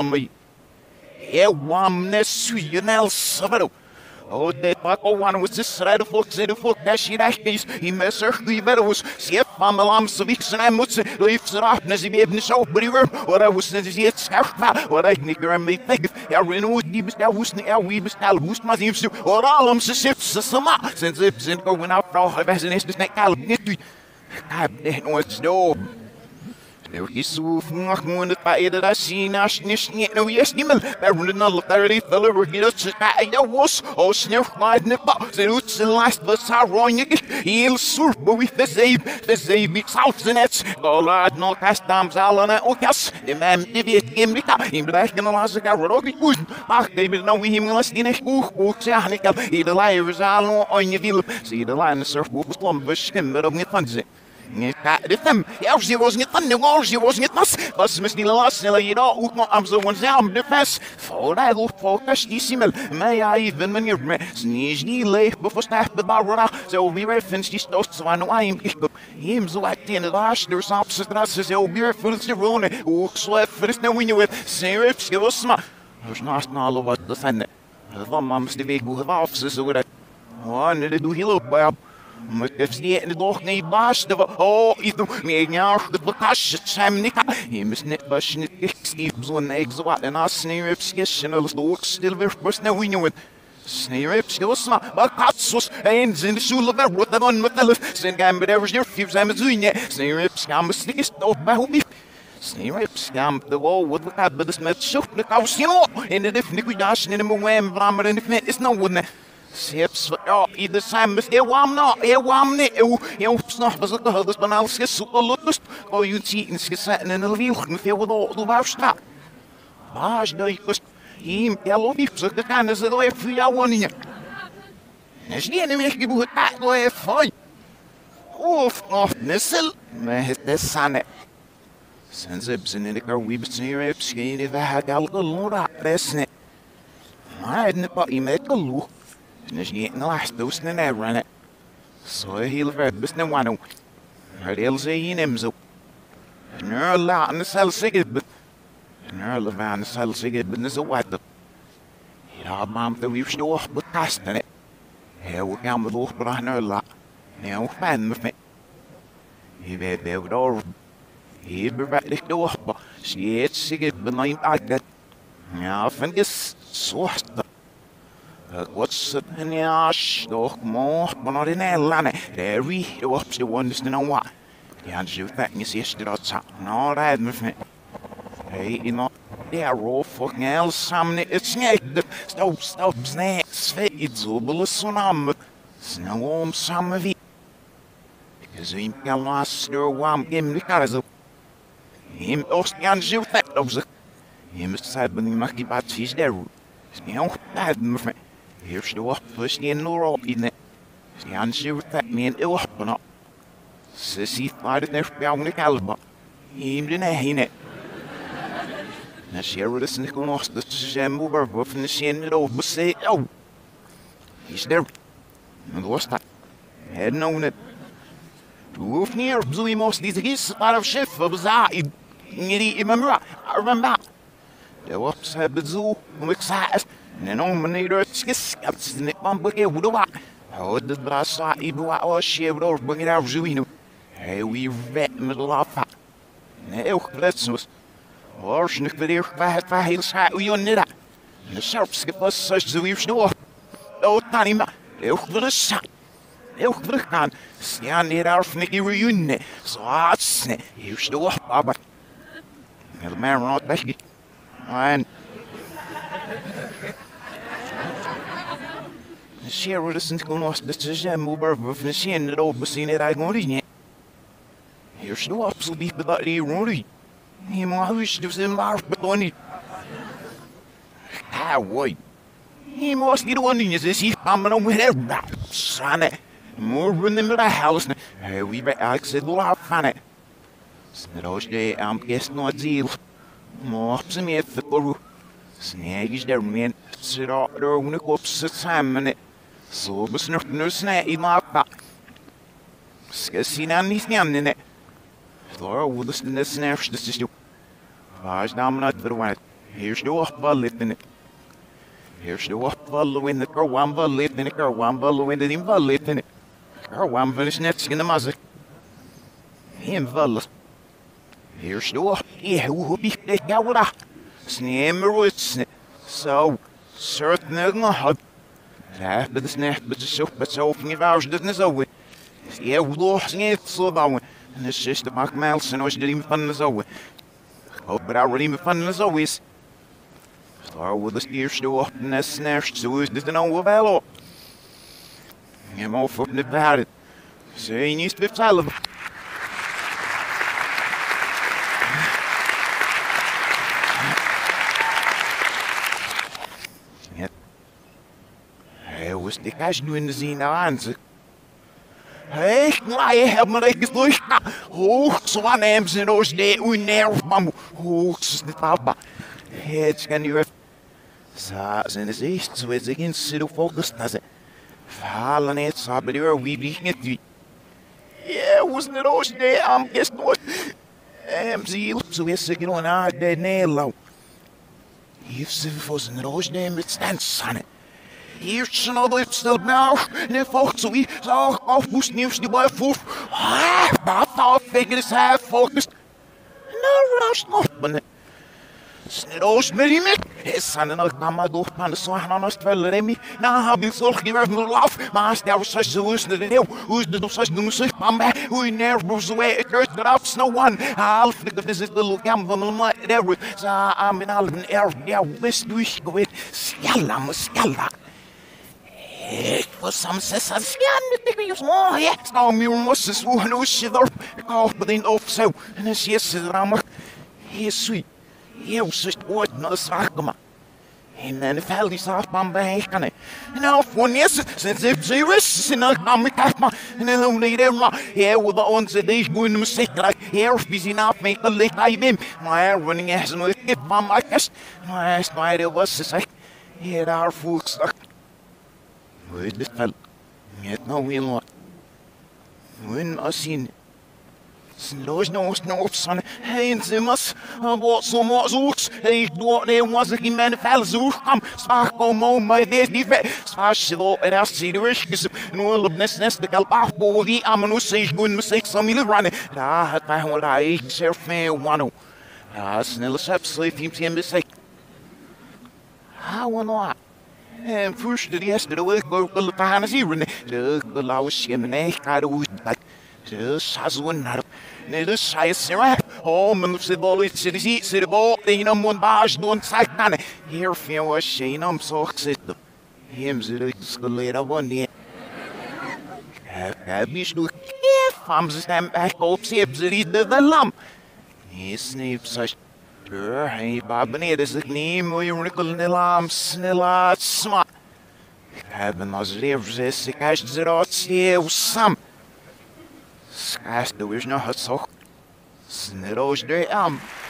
me. Nessuyen Savero. Oh, de Paco one was this red fox in the foot that she dashes. He messer the meadows. See if I'm a lamb so weeks and I must say, leaves it off as he be able to show, but he were what I was saying is yet scarf. What I think I may think. I know he was now was now we was now who's my use to or all them ships the summer since it's in going out for all of us in this neck. I'll get to what's no. Nu is zo vannacht het bij de zien als niet nou is niet meer. Daar worden alle daar vullen we dat ze bij de was. Als sneeuw maait niet pa. Ze doet ze last was haar ronje. Heel soer boei de zeep ik zout ze net. Laat nog kast dames allen ook jas. De man die weet geen niet. In blijft dan als ik haar ook niet goed. Ach, ik ben nou weer iemand die niet goed zeg ik al. Ieder lijn is al on je wiel. Zie de lijn is er goed slom bestemmen op niet van ze. Als je was niet van de wals, je was niet was misschien lastig, je know, ook nog aan zo'n zaam de vest. Voordat ik focus die simmel, maar ja, even meneer me, sneeze die leeg, bevestigd de barra, zo weer even die stoot zo aan de wijn. Hem zo uit in de laatste door zijn straat, zo weer voor het wonen, hoe slecht is nou in je wet, zeer schills maar. Dus naast alle wat te vinden. Van mams de week hoe af ze zo dat. Oh, nee, dat doe je ook bij. Maar ik zie het nog niet baas. Oh, ik doe meer jaar de bekastje zijn niet. Je moet niet was niet ik zo'n ik zo wat en als sneeuwrips en alles door stil weer best nou in je sneeuwrips was maar katsos en in de schule weer wat dan met de zijn gaan bij de je few zijn doen je sneeuwrips gaan we sneeuw op bij hoe sneeuwrips gaan de wall wat we hebben dus met zoek de kous in de definitie dash in de moment maar in de fit is nou wat Sips, ja, ieder zijn best heel warm niet. Je snapt was het de van alles gesucht. Oh, je ziet in gezetten in de wiel, veel wat de wouwstraat. Maar je kust hier, ja, loop ik zo, dat kan ze wel even voor jou wonen. Is niet een beetje hoe het wel even fijn. Of nissel, maar het is sanne. Sinds ik zijn in de kar wiebes neer heb, scheen ik weg al gelora, resne. Maar het niet bij met geloe. Dus niet in de laatste doos en rennen. Zo heel ver, best niet wano. Maar heel ze in hem zo. Nu laten de cel zeggen. Nu laten de cel zeggen, ben zo wat. Ja, maar de wief stoor betasten het. Heel gaan we doorbracht nu laten. Nou, fijn met me. Je weet wel door. Hier bewerkt ik door. Zie het zeggen, ben ik uit dat. Ja, vind je zo. What's it in your stock more? But not in a lane. There we up the ones to know what. The answer to that is yes, that's not right with me. Hey, you know, they're all fucking hell, something. It's not stop, snacks, fades, over tsunami. Snow some of it. Because we can last your one game because of him, Ostian, you that of the him said when he must be bad, he's there. Snow, that with me. Here's de wacht, dus niet in de rol in het. Ze gaan ze dat me in de wacht van. Ze ziet maar het net bij een kalba. Hier de heen. Na zeer dat is niet genoeg, dat ze zijn moeder van de zin het over ze. Oh. Is er. En was dat. Het nou net. Du hoeft niet op zo iemand die is maar op chef op zaai. Niet in mijn remember. De wacht hebben zo, hoe ik zei. En dan meneer het is niet van begin hoe dat houd het brasa ibu was schreeuw begin daar zo in hij wie vet met lafa nee ook gletsels hoors niet weer het heel schaai hoe je niet dat de scherpste was zo weer snel oh tani maar ook vrus ook vrug gaan ja niet af niet reunion zo hard je snel maar helemaal not weg en Cheryl is niet gewoon als de zijn moeder van de zin dat ook bezien het eigenlijk niet. Hier is nog absoluut bedacht die Rory. Hij mag huis dus in maar betonen. Ah, woi. Hij moest niet doen is is hier aan mijn ogen her. Sanne. Morgen in de huis. Hij wie bij Alex zit laat van het. Sneeuws de aan gest nooit ziel. Maar ze meer voor. Sneeuws der men. Ze daar ook op z'n samen. Zo besnucht nu snij in mijn bak. Skessin aan niet aan Door hoe de sneeuws dus is. Waar is naam uit verwaard? Here's the opval in it. Here's the opval in the Karwamba lit in the Karwamba in the invalid in it. Karwamba is net in the muzzle. Invalid. Here's the op. Who be the Gawra? Sneemerwits. So, certain not. That but the snap, but the soap, but so often if ours doesn't so we. Yeah, we lost it so about and the sister Mark Miles and I didn't fun as always. Oh, but I really fun as always. Start with the steer still up and the snatched so is this know of hello. I'm all from the bad. Saying you spit salad. I was the cash doing the scene answer. Hey, I have my legs durch. Oh, so I am in those days we never bamboo. Oh, the papa. Heads can you have. Sazen is echt, so is again sit focused as it. Fallen it, so but you're weeping at you. Yeah, wasn't it those days? Guess what? Zeal, so we're sick on our dead nail. If it wasn't those days, it stands sonnet. Here's another still now, and if folks we saw off who's news to buy food. I thought figures have focused. No rush open. Snedos Merimek, his son and a Gamado, and the son on us fell at me. Now have you thought give him laugh? Master was such a who's the deal, who's the such music, Mamba, who never moves away, it hurts the ups, no one. I'll think of this little gamble, my every. So I'm in all an air, yeah, west we go with Scala. It was some says, yeah, small, yes, now me was this one who shiver, called within off so, and as yes, he is sweet. He was just what not a sarcoma. And then the family saw Bombay, and now for yes, since if they risk in a comic asthma, and then only there, here with the ones that they go in mistake like here, busy now, make a late I him. My running as and with it, my guess, my spider was to say, here our food stuck. With this fell, yet no wheel what. When I seen Slows no son, and they must what so much looks, they what there was a man fells who come, spark on my days, Spashilo, and I see the risks, no nest, the Galpapo, the Amanus, good mistake, some little running. I had my whole eye, share fair one. Snell sleep him mistake. How not? And first, the yesterday work go to the fantasy, the louse him and I do like this has one. Nede scheiße, men se dåligt så det ser bort inom en bars någon sakane. Här finns tjejen om sak sitter. Hemse det skulle leda vann. Här blir du famse stem upp se det lam. He snips sig. Hej babben sig nim och unikel lam snilla smart. Hebben as levers sig kanske zerat se sam. Skast du is nog het zo. Sneroos de am.